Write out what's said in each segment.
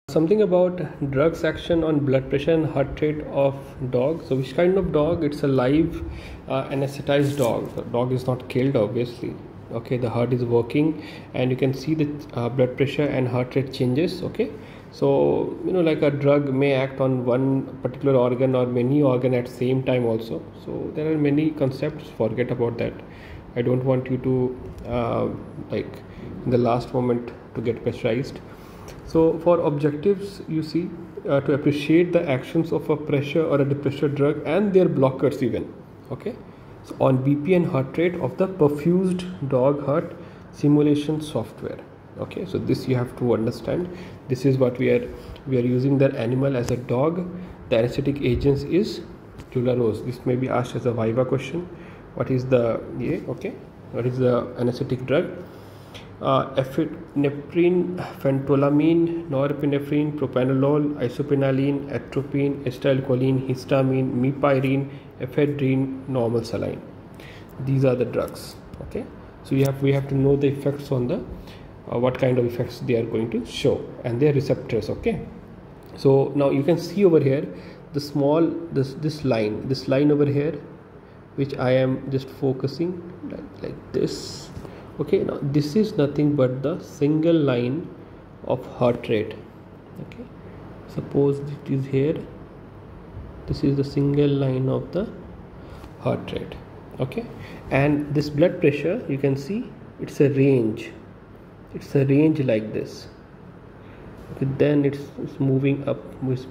Something about drugs action on blood pressure and heart rate of dog. So which kind of dog? It's a live anesthetized dog. The dog is not killed, obviously. Okay, the heart is working and you can see the blood pressure and heart rate changes. Okay, so like a drug may act on one particular organ or many organ at same time also. So there are many concepts, forget about that. I don't want you to like in the last moment to get pressurized. So for objectives, you see, to appreciate the actions of a pressure or a depressor drug and their blockers even. Okay, so on BP and heart rate of the perfused dog heart simulation software. Okay, so this you have to understand. This is what we are using the animal as a dog. The anesthetic agents is Tularose. This may be asked as a Viva question. What is the okay? What is the anesthetic drug? Epinephrine, phentolamine, norepinephrine, propranolol, isoprenaline, atropine, acetylcholine, histamine, mepirine, ephedrine, normal saline. These are the drugs. Okay, so we have to know the effects on the what kind of effects they are going to show and their receptors. Okay, so now you can see over here the small this line over here, which I am just focusing like this. Okay, now this is nothing but the single line of heart rate. Okay, suppose it is here, this is the single line of the heart rate. Okay, and this blood pressure, you can see it's a range like this. Okay, then it's moving up,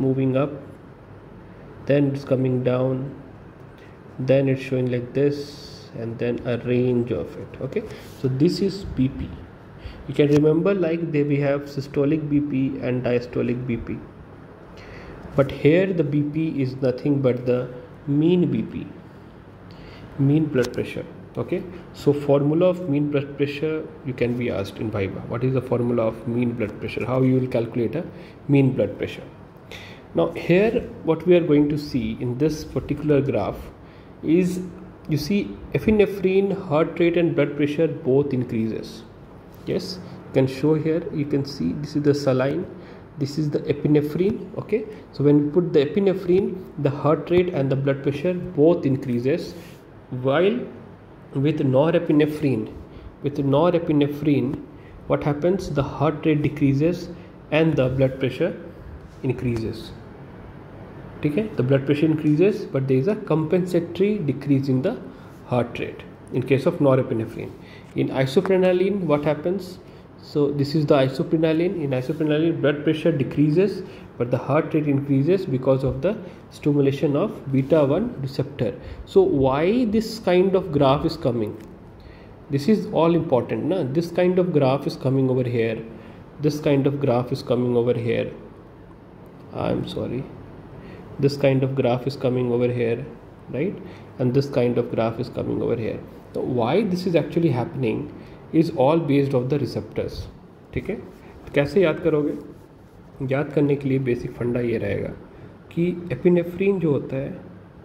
then it's coming down, then it's showing like this, and then a range of it. Okay, so this is BP. You can remember like we have systolic BP and diastolic BP, but here the BP is nothing but the mean BP, mean blood pressure. Okay, so formula of mean blood pressure you can be asked in Viva. What is the formula of mean blood pressure? How you will calculate a mean blood pressure? Now here what we are going to see in this particular graph is, you see epinephrine, heart rate and blood pressure both increases. Yes, you can show here, you can see this is the saline, this is the epinephrine. Okay, so when we put the epinephrine, the heart rate and the blood pressure both increases, while with norepinephrine what happens, the heart rate decreases and the blood pressure increases. Okay, the blood pressure increases, but there is a compensatory decrease in the heart rate in case of norepinephrine. In isoprenaline, what happens? So this is the isoprenaline. In isoprenaline, blood pressure decreases, but the heart rate increases because of the stimulation of beta 1 receptor. So why this kind of graph is coming? This is all important. Na? This kind of graph is coming over here. This kind of graph is coming over here. I'm sorry. This kind of graph is coming over here, right? And this kind of graph is coming over here. So why this is actually happening is all based on the receptors. ठीक है, तो कैसे याद करोगे? याद करने के लिए बेसिक फंडा ये रहेगा कि एपिनेफ्रीन जो होता है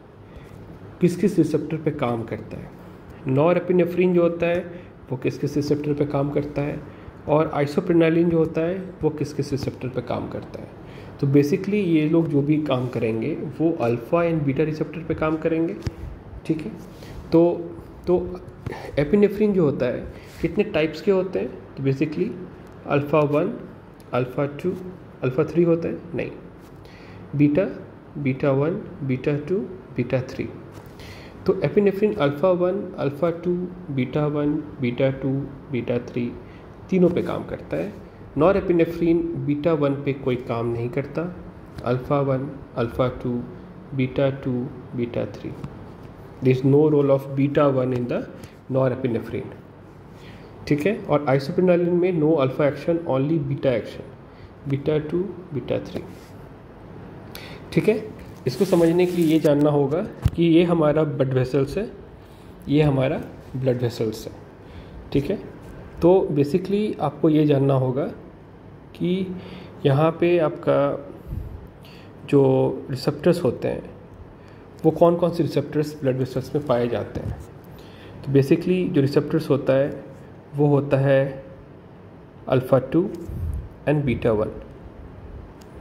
किस किस रिसेप्टर पे काम करता है, नॉरएपिनेफ्रीन जो होता है वो किस किस रिसेप्टर पे काम करता है, और आइसोप्रेनालिन जो होता है वो किस किस रिसेप्टर पे काम करता है. तो बेसिकली ये लोग जो भी काम करेंगे वो अल्फ़ा एंड बीटा रिसेप्टर पे काम करेंगे. ठीक है, तो एपिनेफ्रीन जो होता है कितने टाइप्स के होते हैं? तो बेसिकली अल्फ़ा 1, अल्फ़ा 2, अल्फ़ा 3 होता है, नहीं, बीटा 1, बीटा 2, बीटा 3. तो epinephrine alpha 1, alpha 2, beta 1, beta 2, beta 3 तीनों पे काम करता है. नॉरएपिनेफ्रीन बीटा 1 पे कोई काम नहीं करता. Alpha 1, alpha 2, beta 2, beta 3. There is no role of beta 1 in the norepinephrine. ठीक है, और आइसोप्रेनालिन में no alpha action, only beta action, beta 2, beta 3. ठीक है, इसको समझने के लिए ये जानना होगा कि ये हमारा ब्लड वेसल्स है, ये हमारा ब्लड वेसल्स है. ठीक है, तो बेसिकली आपको ये जानना होगा कि यहाँ पे आपका जो रिसेप्टर्स होते हैं वो कौन कौन से रिसेप्टर्स ब्लड वेसल्स में पाए जाते हैं. तो बेसिकली जो रिसेप्टर्स होता है वो होता है अल्फ़ा 2 एंड बीटा 1.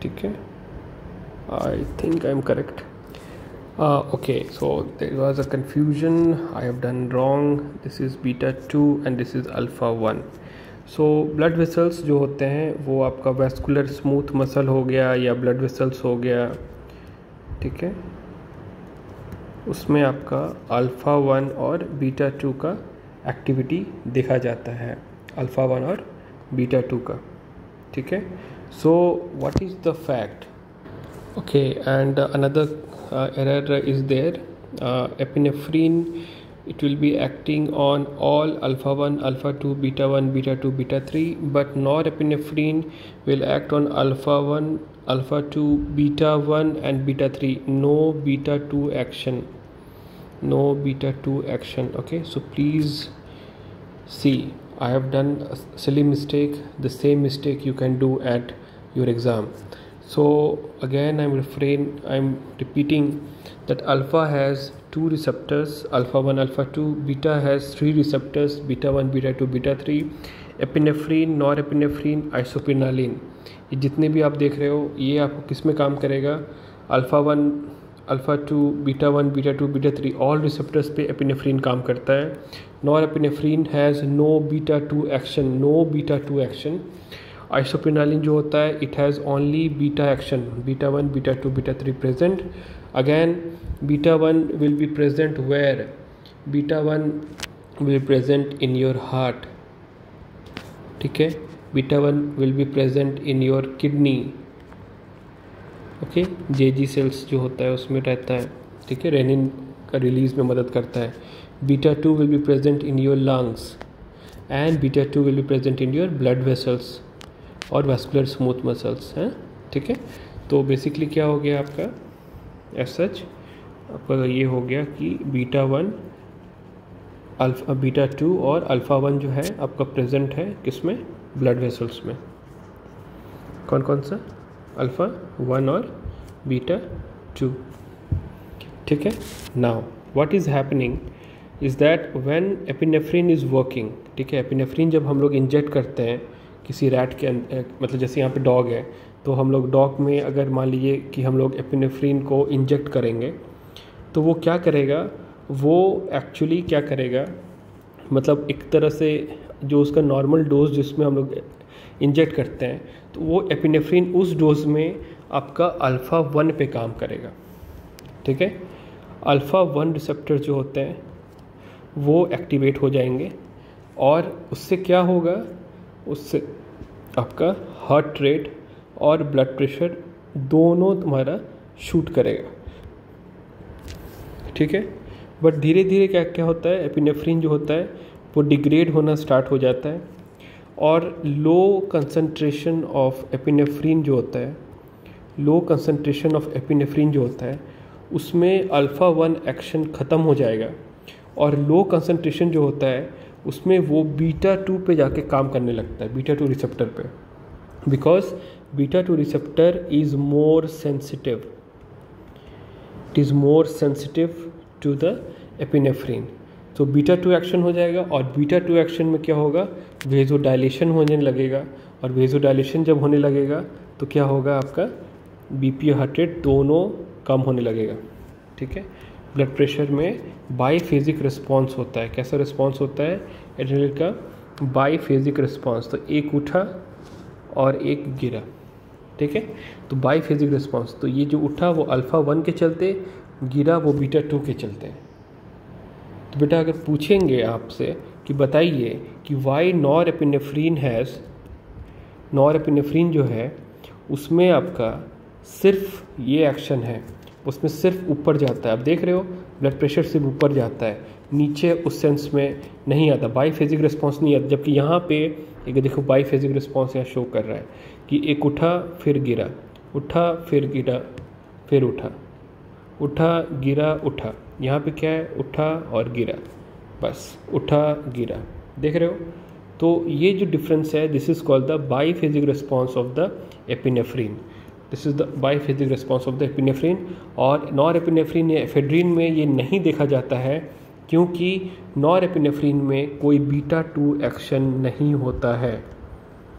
ठीक है, I think I am correct. Okay, so there was a confusion. I have done wrong. This is beta 2 and this is alpha 1. So blood vessels जो होते हैं वो आपका vascular smooth muscle हो गया या blood vessels हो गया, ठीक है, उसमें आपका अल्फ़ा 1 और बीटा 2 का एक्टिविटी देखा जाता है, अल्फ़ा 1 और बीटा 2 का, ठीक है. So what is the fact? Okay, and another error is there. Epinephrine, it will be acting on all alpha 1, alpha 2, beta 1, beta 2, beta 3, but norepinephrine will act on alpha 1, alpha 2, beta 1 and beta 3. No beta 2 action, no beta 2 action. Okay, so please see, I have done a silly mistake. The same mistake you can do at your exam. So again I'm repeating that alpha has 2 receptors, alpha 1, alpha 2, beta has 3 receptors, beta 1, beta 2, beta 3. Epinephrine, norepinephrine, isoprenaline, ये जितने भी आप देख रहे हो ये आपको किस में काम करेगा? Alpha 1, alpha 2, beta 1, beta 2, beta 3, all receptors पे एपिनेफ्रीन काम करता है. Norepinephrine has no beta 2 action, no beta 2 action. Isoprenaline जो होता है it has only beta action, beta 1, beta 2, beta 3 present. Again beta 1 will be present where? Beta 1 will present in your heart, ठीक है. Beta 1 will be present in your kidney, okay, JG cells जो होता है उसमें रहता है, ठीक है, रेनिन का रिलीज में मदद करता है. Beta 2 will be present in your lungs and beta 2 will be present in your blood vessels और वैस्कुलर स्मूथ मसल्स हैं, ठीक है. तो बेसिकली क्या हो गया आपका, एज सच आपका ये हो गया कि बीटा 1, अल्फा, बीटा 2 और अल्फ़ा 1 जो है आपका प्रेजेंट है किसमें? ब्लड वेसल्स में. कौन कौन सा? अल्फ़ा 1 और बीटा 2, ठीक है. Now what is happening is that when epinephrine is working, ठीक है, एपिनेफ्रीन जब हम लोग इंजेक्ट करते हैं किसी रैट के अंदर, मतलब जैसे यहाँ पे डॉग है तो हम लोग डॉग में अगर मान लीजिए कि हम लोग एपिनेफ्रीन को इंजेक्ट करेंगे तो वो क्या करेगा, वो एक्चुअली क्या करेगा, मतलब एक तरह से जो उसका नॉर्मल डोज जिसमें हम लोग इंजेक्ट करते हैं तो वो एपिनेफ्रीन उस डोज में आपका अल्फ़ा 1 पे काम करेगा, ठीक है. अल्फ़ा 1 रिसेप्टर जो होते हैं वो एक्टिवेट हो जाएंगे और उससे क्या होगा, उससे आपका हार्ट रेट और ब्लड प्रेशर दोनों तुम्हारा शूट करेगा, ठीक है. बट धीरे धीरे क्या क्या होता है, एपिनेफ्रीन जो होता है वो डिग्रेड होना स्टार्ट हो जाता है और लो कंसंट्रेशन ऑफ एपिनेफ्रीन जो होता है, लो कंसंट्रेशन ऑफ एपिनेफ्रीन जो होता है उसमें अल्फ़ा 1 एक्शन ख़त्म हो जाएगा और लो कंसंट्रेशन जो होता है उसमें वो बीटा 2 पे जाके काम करने लगता है, बीटा 2 रिसेप्टर पे, because beta 2 receptor is more sensitive, it is more sensitive to the epinephrine. तो बीटा 2 एक्शन हो जाएगा और बीटा 2 एक्शन में क्या होगा, वेजोडाइलेशन होने लगेगा और वेजोडाइलेशन जब होने लगेगा तो क्या होगा, आपका बीपी और हार्ट रेट दोनों कम होने लगेगा, ठीक है. ब्लड प्रेशर में बाईफेजिक रिस्पॉन्स होता है. कैसा रिस्पॉन्स होता है एड्रेनलिन का? Biphasic response. तो एक उठा और एक गिरा, ठीक है. तो बाईफेजिक रिस्पॉन्स, तो ये जो उठा वो अल्फ़ा 1 के चलते, गिरा वो बीटा 2 के चलते हैं. तो बेटा अगर पूछेंगे आपसे कि बताइए कि वाई नॉरएपिनेफ्रीन हैज़, नॉरएपिनेफ्रीन जो है उसमें आपका सिर्फ ये एक्शन है, उसमें सिर्फ ऊपर जाता है. आप देख रहे हो ब्लड प्रेशर सिर्फ ऊपर जाता है, नीचे उस सेंस में नहीं आता, बाईफेजिक रिस्पॉन्स नहीं आता. जबकि यहाँ पे एक देखो बाईफेजिक रिस्पॉन्स यहाँ शो कर रहा है कि एक उठा फिर गिरा, उठा फिर गिरा, फिर उठा, उठा गिरा उठा. यहाँ पे क्या है, उठा और गिरा, बस उठा गिरा. देख रहे हो? तो ये जो डिफरेंस है, this is called the biphasic response of the epinephrine. This is the biphasic response of the epinephrine. और नॉरएपिनेफ्रीन या एफेड्रिन में ये नहीं देखा जाता है क्योंकि नॉरएपिनेफ्रीन में कोई बीटा 2 एक्शन नहीं होता है.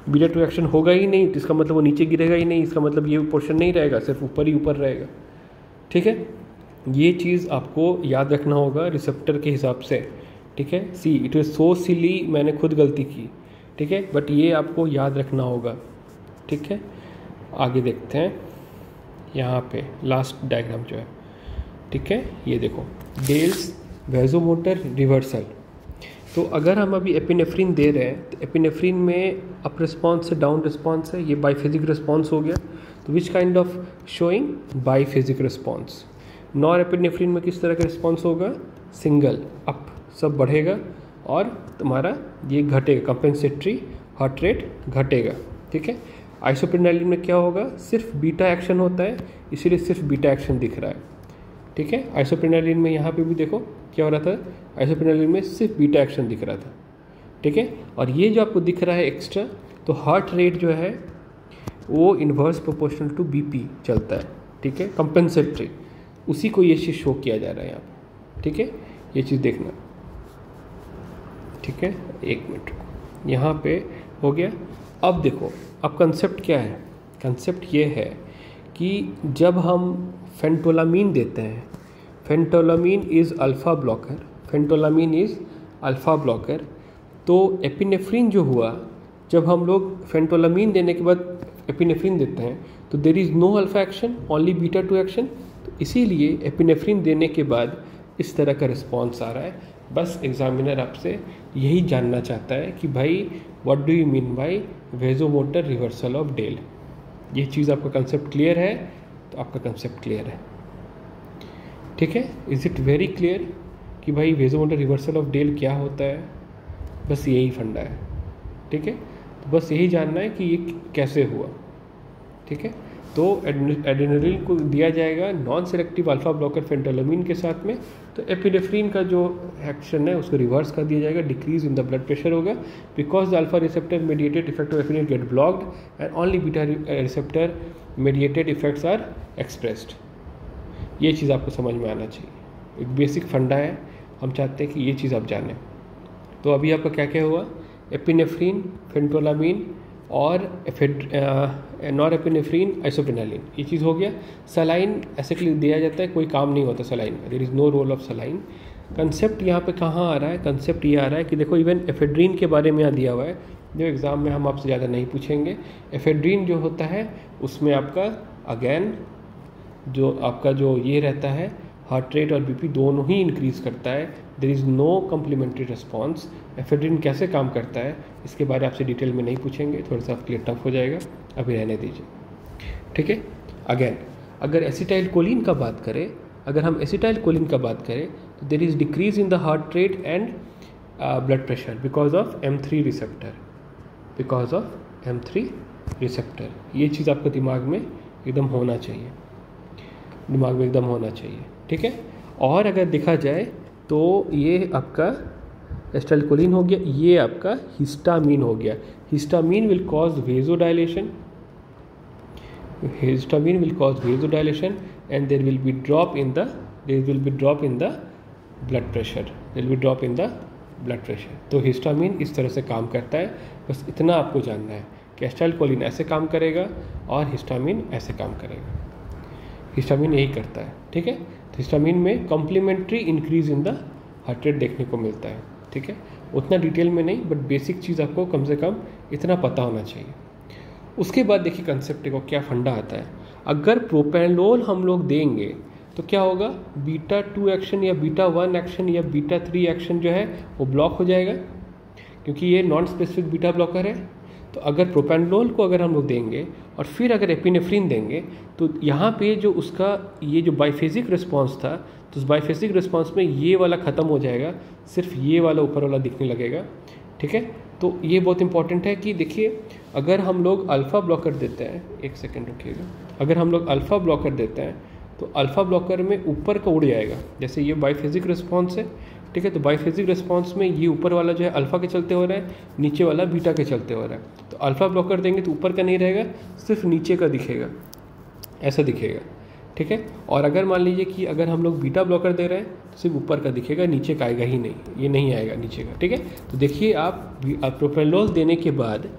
बीटा 2 एक्शन होगा ही नहीं तो इसका मतलब वो नीचे गिरेगा ही नहीं, इसका मतलब ये पोर्शन नहीं रहेगा, सिर्फ ऊपर ही ऊपर रहेगा। ठीक है, ये चीज़ आपको याद रखना होगा रिसेप्टर के हिसाब से। ठीक है, सी इट इज़ सो सिली, मैंने खुद गलती की। ठीक है, बट ये आपको याद रखना होगा। ठीक है, आगे देखते हैं यहाँ पे लास्ट डायग्राम जो है। ठीक है, ये देखो डेल्स वैसोमोटर रिवर्सल। तो अगर हम अभी एपिनेफ्रिन दे रहे हैं तो एपिनेफ्रिन में अप रिस्पॉन्स से डाउन रिस्पॉन्स है, ये बाईफेजिक रिस्पॉन्स हो गया। तो which kind of showing biphasic response. Norepinephrine में किस तरह का रिस्पॉन्स होगा, सिंगल अप, सब बढ़ेगा और तुम्हारा ये घटेगा, कंपेंसेटरी हार्ट रेट घटेगा। ठीक है, आइसोप्रेनालिन में क्या होगा, सिर्फ बीटा एक्शन होता है, इसीलिए सिर्फ बीटा एक्शन दिख रहा है। ठीक है, आइसोप्रेनालिन में यहाँ पे भी देखो क्या हो रहा था, आइसोप्रेनालिन में सिर्फ बीटा एक्शन दिख रहा था। ठीक है, और ये जो आपको दिख रहा है एक्स्ट्रा, तो हार्ट रेट जो है वो इन्वर्स प्रोपोर्शनल टू बीपी चलता है। ठीक है, कंपेंसेटरी, उसी को ये चीज़ शो किया जा रहा है यहाँ पे। ठीक है, ये चीज़ देखना। ठीक है, एक मिनट, यहाँ पे हो गया। अब देखो, अब कंसेप्ट क्या है, कंसेप्ट ये है कि जब हम फेंटोलामीन देते हैं, phentolamine is alpha blocker, phentolamine is alpha blocker. तो एपिनेफ्रिन जो हुआ, जब हम लोग फेंटोलामीन देने के बाद एपिनेफ्रिन देते हैं तो there is no alpha action, only beta 2 action. तो इसीलिए एपिनेफ्रिन देने के बाद इस तरह का रिस्पॉन्स आ रहा है। बस एग्जामिनर आपसे यही जानना चाहता है कि भाई what do you mean by vasomotor reversal of Dale. ये चीज़ आपका कंसेप्ट क्लियर है, तो आपका कंसेप्ट क्लियर है। ठीक है, इज़ इट वेरी क्लियर कि भाई वैसोमोटर रिवर्सल ऑफ डेल क्या होता है, बस यही फंडा है। ठीक है, तो बस यही जानना है कि ये कैसे हुआ। ठीक है, तो एड्रेनलिन को दिया जाएगा non selective alpha blocker phentolamine के साथ में, तो एपिनेफ्रिन का जो एक्शन है उसको रिवर्स कर दिया जाएगा, decrease in the blood pressure होगा, because the alpha receptor mediated effect of epinephrine get blocked and only beta receptor mediated effects are expressed. ये चीज़ आपको समझ में आना चाहिए, एक बेसिक फंडा है, हम चाहते हैं कि ये चीज़ आप जानें। तो अभी आपका क्या क्या हुआ, एपिनेफ्रिन, फेंटोलामीन और नॉर एपिनेफ्रिन, आइसोप्रेनालिन, ये चीज़ हो गया। सलाइन ऐसे के लिए दिया जाता है, कोई काम नहीं होता सलाइन का, there is no role of saline. Concept यहाँ पे कहाँ आ रहा है, कंसेप्ट ये आ रहा है कि देखो इवन एफेड्रीन के बारे में यहाँ दिया हुआ है, जो एग्ज़ाम में हम आपसे ज़्यादा नहीं पूछेंगे। एफेड्रीन जो होता है उसमें आपका अगेन जो आपका जो ये रहता है, हार्ट रेट और बीपी दोनों ही इंक्रीज़ करता है, there is no complementary response. Ephedrine कैसे काम करता है इसके बारे में आपसे डिटेल में नहीं पूछेंगे, थोड़ा सा आपके लिए टफ हो जाएगा, अभी रहने दीजिए। ठीक है, अगेन अगर एसिटाइल कोलिन का बात करें, अगर हम एसिटाइल कोलिन का बात करें तो there is decrease in the heart rate and blood pressure because of M3 receptor, because of M3 receptor. ये चीज़ आपको दिमाग में एकदम होना चाहिए, दिमाग में एकदम होना चाहिए। ठीक है, और अगर देखा जाए तो ये आपका एसिटाइलकोलिन हो गया, ये आपका हिस्टामीन हो गया। Histamine will cause vasodilation, histamine will cause vasodilation and there will be drop in the blood pressure, there will be drop in the blood pressure. तो हिस्टामीन इस तरह से काम करता है, बस इतना आपको जानना है कि एसिटाइलकोलिन ऐसे काम करेगा और हिस्टामीन ऐसे काम करेगा। हिस्टामीन यही करता है। ठीक है, तो हिस्टामीन में complementary increase in the heart rate देखने को मिलता है। ठीक है, उतना डिटेल में नहीं, बट बेसिक चीज़ आपको कम से कम इतना पता होना चाहिए। उसके बाद देखिए कंसेप्ट को क्या फंडा आता है। अगर प्रोपेनोल हम लोग देंगे तो क्या होगा, बीटा 2 एक्शन या बीटा 1 एक्शन या बीटा 3 एक्शन जो है वो ब्लॉक हो जाएगा, क्योंकि ये नॉन स्पेसिफिक बीटा ब्लॉकर है। तो अगर प्रोपेनोल को अगर हम लोग देंगे और फिर अगर एपिनेफ्रिन देंगे तो यहाँ पे जो उसका ये जो बाइफेजिक रिस्पॉन्स था, तो उस बाइफेजिक रिस्पॉन्स में ये वाला ख़त्म हो जाएगा, सिर्फ ये वाला ऊपर वाला दिखने लगेगा। ठीक है, तो ये बहुत इंपॉर्टेंट है कि देखिए अगर हम लोग अल्फ़ा ब्लॉकर देते हैं, एक सेकेंड रुकिएगा, अगर हम लोग अल्फ़ा ब्लॉकर देते हैं तो अल्फ़ा ब्लॉकर में ऊपर का उड़ जाएगा, जैसे ये बाइफेजिक रिस्पॉन्स है। ठीक है, तो बाइफेजिक रिस्पॉन्स में ये ऊपर वाला जो है अल्फ़ा के चलते हो रहा है, नीचे वाला बीटा के चलते हो रहा है। तो अल्फ़ा ब्लॉकर देंगे तो ऊपर का नहीं रहेगा, सिर्फ नीचे का दिखेगा, ऐसा दिखेगा। ठीक है, और अगर मान लीजिए कि अगर हम लोग बीटा ब्लॉकर दे रहे हैं तो सिर्फ ऊपर का दिखेगा, नीचे का आएगा ही नहीं, ये नहीं आएगा नीचे का। ठीक है, तो देखिए आप प्रोपेनोल देने के बाद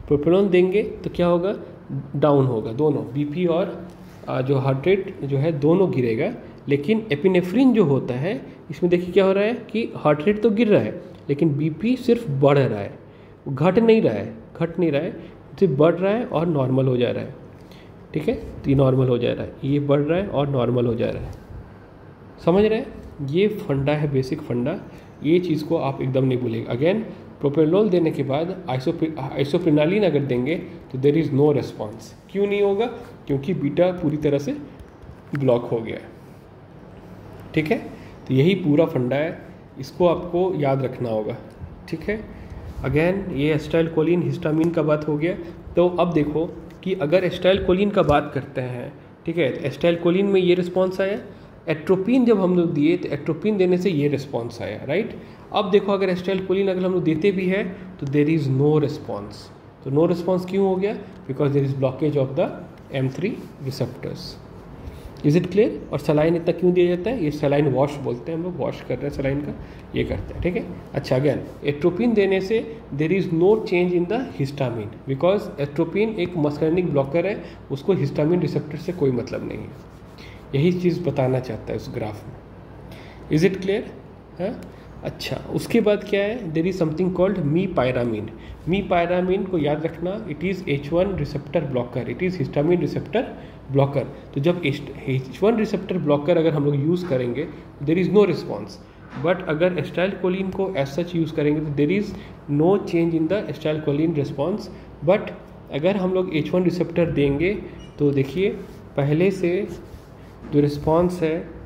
प्रोपेनोल देंगे तो क्या होगा, डाउन होगा, दोनों बीपी और जो हार्ट रेट जो है दोनों गिरेगा। लेकिन एपिनेफ्रिन जो होता है इसमें देखिए क्या हो रहा है कि हार्ट रेट तो गिर रहा है लेकिन बीपी सिर्फ बढ़ रहा है, घट नहीं रहा है, सिर्फ बढ़ रहा है और नॉर्मल हो जा रहा है। ठीक है, तो ये नॉर्मल हो जा रहा है, ये बढ़ रहा है और नॉर्मल हो जा रहा है। समझ रहे हैं, ये फंडा है, बेसिक फंडा। ये चीज़ को आप एकदम नहीं भूलेंगे। अगेन प्रोपेनोल देने के बाद आइसोप्रेनालिन अगर देंगे तो देर इज़ नो रेस्पॉन्स। क्यों नहीं होगा, क्योंकि बीटा पूरी तरह से ब्लॉक हो गया है। ठीक है, तो यही पूरा फंडा है, इसको आपको याद रखना होगा। ठीक है, अगेन ये एसिटाइलकोलिन हिस्टामिन का बात हो गया। तो अब देखो कि अगर एसिटाइलकोलिन का बात करते हैं, ठीक है, एसिटाइलकोलिन में ये रिस्पॉन्स आया, एट्रोपिन जब हम लोग दिए तो एट्रोपिन देने से ये रिस्पॉन्स आया, राइट। अब देखो अगर एसिटाइलकोलिन अगर हम लोग देते भी है तो देर इज़ नो रिस्पॉन्स। तो नो रिस्पॉन्स क्यों हो गया, because there is blockage of the M3 receptors. Is it clear. और सलाइन इतना क्यों दिया जाता है, ये सलाइन वॉश बोलते हैं हम लोग, वॉश कर रहे हैं सलाइन का, ये करते हैं। ठीक है, अच्छा अगेन एट्रोपिन देने से there is no change in the histamine, because atropine एक मस्कर्निक ब्लॉकर है, उसको हिस्टामिन रिसेप्टर से कोई मतलब नहीं है। यही चीज़ बताना चाहता है उस ग्राफ में। इज इट क्लियर है। अच्छा, उसके बाद क्या है, there is something called mepyramine. Mepyramine को याद रखना, it is H1 receptor blocker, it is histamine receptor blocker. तो जब H1 रिसेप्टर ब्लॉकर अगर हम लोग यूज़ करेंगे there is no response, but अगर एसिटाइलकोलिन को एज सच यूज़ करेंगे तो there is no change in the acetylcholine response. But अगर हम लोग H1 रिसेप्टर देंगे तो देखिए पहले से जो रिस्पॉन्स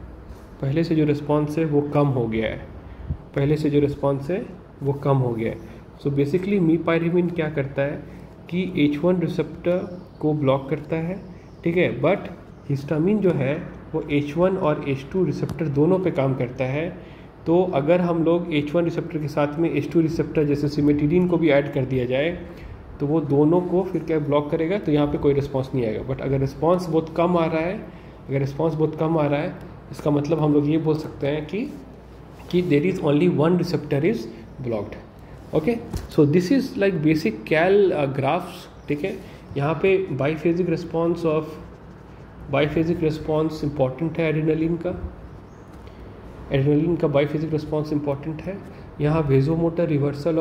है वो कम हो गया है, सो बेसिकली मी पायरामीन क्या करता है कि H1 रिसेप्टर को ब्लॉक करता है, ठीक है, बट हिस्टामिन जो है वो H1 और H2 रिसेप्टर दोनों पे काम करता है। तो अगर हम लोग H1 रिसेप्टर के साथ में H2 रिसेप्टर जैसे सिमेटिडीन को भी ऐड कर दिया जाए तो वो दोनों को फिर क्या ब्लॉक करेगा, तो यहाँ पे कोई रिस्पॉन्स नहीं आएगा। बट अगर रिस्पॉन्स बहुत कम आ रहा है, इसका मतलब हम लोग ये बोल सकते हैं कि there is only one receptor is blocked. Okay, so this is like basic CAL graphs. ठीक है, यहाँ पे बाईफेजिक रिस्पॉन्स इंपॉर्टेंट है, एड्रेनलिन का बाईफेजिक रिस्पॉन्स इंपॉर्टेंट है। यहाँ वेजोमोटर रिवर्सल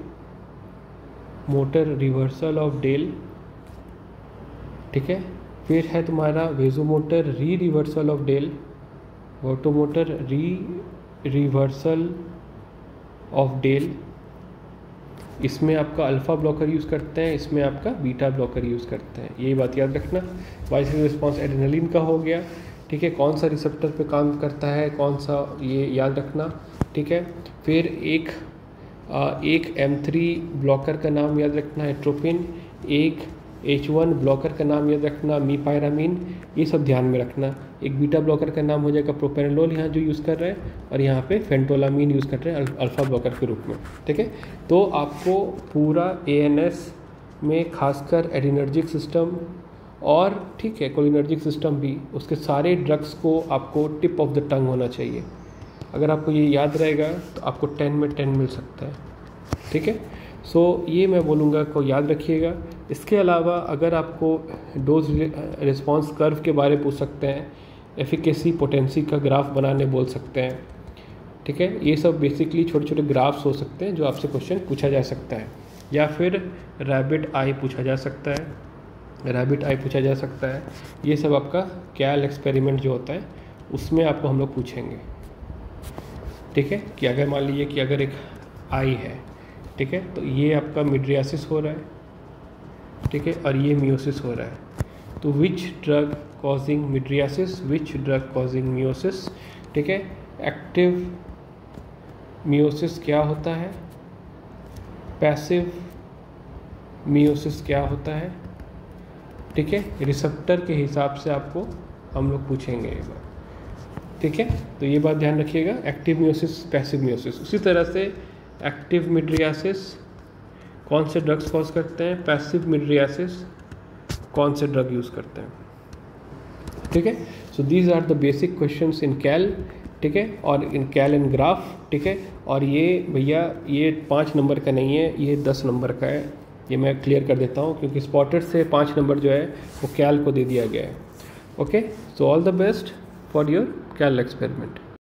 ऑफ डेल, ठीक है, फिर है तुम्हारा vasomotor reversal of Dale, automotor reversal of Dale. इसमें आपका अल्फ़ा ब्लॉकर यूज़ करते हैं, इसमें आपका बीटा ब्लॉकर यूज़ करते हैं, यही बात याद रखना। बाईफेजिक रिस्पॉन्स एड्रेनलिन का हो गया, ठीक है, कौन सा रिसेप्टर पे काम करता है, कौन सा, ये याद रखना। ठीक है, फिर एक M3 ब्लॉकर का नाम याद रखना एट्रोपिन, एक H1 ब्लॉकर का नाम याद रखना मी पायरामीन, ये सब ध्यान में रखना। एक बीटा ब्लॉकर का नाम हो जाएगा प्रोपेनोल यहाँ जो यूज़ कर रहे हैं, और यहाँ पे फेंटोलामीन यूज़ कर रहे हैं अल्फ़ा ब्लॉकर के रूप में। ठीक है, तो आपको पूरा ANS में खासकर एडिनर्जिक सिस्टम और ठीक है कोलिनर्जिक सिस्टम भी, उसके सारे ड्रग्स को आपको टिप ऑफ द टंग होना चाहिए। अगर आपको ये याद रहेगा तो आपको 10 में 10 मिल सकता है। ठीक है, सो ये मैं बोलूँगा को याद रखिएगा। इसके अलावा अगर आपको डोज रिस्पॉन्स कर्व के बारे में पूछ सकते हैं, एफिकेसी पोटेंसी का ग्राफ बनाने बोल सकते हैं। ठीक है, ये सब बेसिकली छोटे छोटे ग्राफ्स हो सकते हैं जो आपसे क्वेश्चन पूछा जा सकता है, या फिर रैबिट आई पूछा जा सकता है। ये सब आपका कैल एक्सपेरिमेंट जो होता है उसमें आपको हम लोग पूछेंगे। ठीक है, कि अगर मान लीजिए कि अगर एक आई है, ठीक है, तो ये आपका मिड्रियासिस हो रहा है, ठीक है, और ये मियोसिस हो रहा है, तो which drug causing mydriasis, which drug causing miosis. ठीक है, एक्टिव मियोसिस क्या होता है, पैसिव मियोसिस क्या होता है। ठीक है, रिसेप्टर के हिसाब से आपको हम लोग पूछेंगे एक बार। ठीक है, तो ये बात ध्यान रखिएगा, एक्टिव मियोसिस, पैसिव मियोसिस। उसी तरह से एक्टिव मिड्रियासिस कौन से ड्रग्स कॉज करते हैं, पैसिव मिड्रियासिस कौन से ड्रग यूज़ करते हैं। ठीक है, so these are the basic questions in CAL. ठीक है, और इन कैल एंड ग्राफ। ठीक है, और ये भैया ये 5 नंबर का नहीं है, ये 10 नंबर का है। ये मैं क्लियर कर देता हूँ क्योंकि स्पॉटेड से 5 नंबर जो है वो कैल को दे दिया गया है। Okay, so all the best for your CAL experiment.